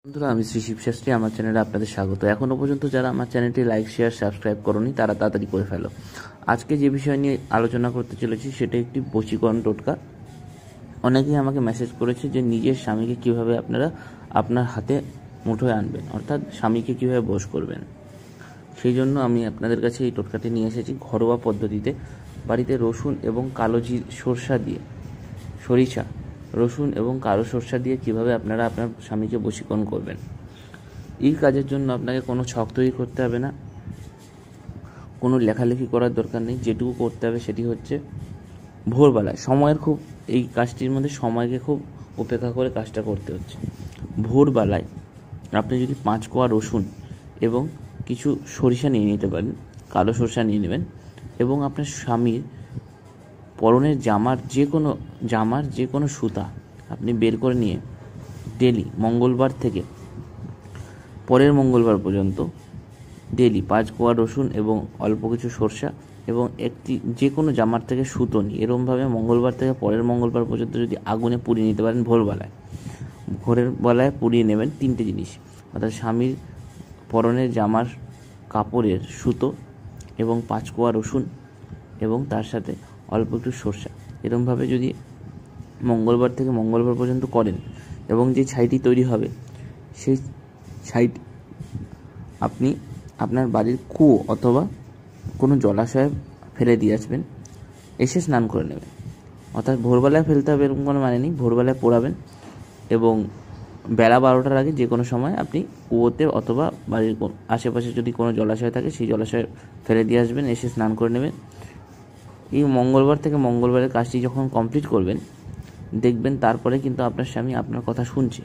বন্ধুরা, আমি শ্রী শিব শাস্ত্রী। আমার চ্যানেলে আপনাদের স্বাগত। এখনও পর্যন্ত যারা আমার চ্যানেলটি লাইক, শেয়ার, সাবস্ক্রাইব করোনি তারা তাড়াতাড়ি করে ফেলো। আজকে যে বিষয় নিয়ে আলোচনা করতে চলেছি সেটা একটি বশীকরণ টোটকা। অনেকেই আমাকে মেসেজ করেছে যে নিজের স্বামীকে কিভাবে আপনারা আপনার হাতে মুঠোয় আনবেন, অর্থাৎ স্বামীকে কিভাবে বশ করবেন। সেই জন্য আমি আপনাদের কাছে এই টোটকাটি নিয়ে এসেছি ঘরোয়া পদ্ধতিতে। বাড়িতে রসুন এবং কালো সরিষা, রসুন এবং কালো সরষা দিয়ে কিভাবে আপনারা আপনার স্বামীকে বশীকরণ করবেন। এই কাজের জন্য আপনাকে কোনো ছক তৈরি করতে হবে না, কোনো লেখালেখি করার দরকার নেই। যেটুকু করতে হবে সেটি হচ্ছে ভোরবেলায় এই কাজটির মধ্যে সময়কে খুব উপেক্ষা করে কাজটা করতে হচ্ছে। ভোরবেলায় আপনি যদি 5 কোয়া রসুন এবং কিছু সরিষা নিয়ে নিতে পারেন, কালো সরষা নিয়ে নেবেন, এবং আপনার স্বামীর পরনের জামার যে কোনো সুতা আপনি বের করে নিয়ে ডেলি মঙ্গলবার থেকে পরের মঙ্গলবার পর্যন্ত ডেলি 5 কোয়া রসুন এবং অল্প কিছু সরষা এবং একটি যে কোনো জামার থেকে সুতো নিয়ে এরমভাবে মঙ্গলবার থেকে পরের মঙ্গলবার পর্যন্ত যদি আগুনে পুড়িয়ে নিতে পারেন, ভোরের বেলায় পুড়িয়ে নেবেন 3টে জিনিস, অর্থাৎ স্বামীর পরনের জামার কাপড়ের সুতো এবং 5 কোয়া রসুন এবং তার সাথে অল্প একটু সরষা। এরমভাবে যদি মঙ্গলবার থেকে মঙ্গলবার পর্যন্ত করেন এবং যে ছাইটি তৈরি হবে সেই ছাইটি আপনি আপনার বাড়ির কুয়ো অথবা কোনো জলাশয়ে ফেলে দিয়ে আসবেন, এসে স্নান করে নেবেন। অর্থাৎ ভোরবেলায় ফেলতে হবে এরকম কোনো মানে নেই, ভোরবেলায় পোড়াবেন এবং বেলা 12টার আগে যে কোনো সময় আপনি কুয়োতে অথবা বাড়ির আশেপাশে যদি কোনো জলাশয় থাকে সেই জলাশয়ে ফেলে দিয়ে আসবেন, এসে স্নান করে নেবেন। এই মঙ্গলবার থেকে মঙ্গলবারের কাজটি যখন কমপ্লিট করবেন দেখবেন তারপরে কিন্তু আপনার স্বামী আপনার কথা শুনছে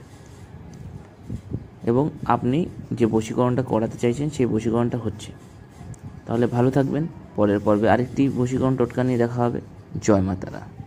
এবং আপনি যে বশীকরণটা করাতে চাইছেন সেই বশীকরণটা হচ্ছে। তাহলে ভালো থাকবেন। পরের পর্বে আরেকটি বশীকরণ টোটকা নিয়ে দেখা হবে। জয় মাতারা।